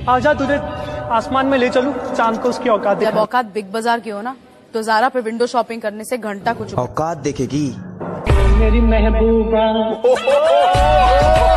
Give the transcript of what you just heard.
आजा तुझे आसमान में ले चलूं, चांद को उसकी औकात जब दिखा। औकात बिग बाजार की हो ना, तो ज़ारा पे विंडो शॉपिंग करने से घंटा कुछ औकात देखेगी मेरी महबूबा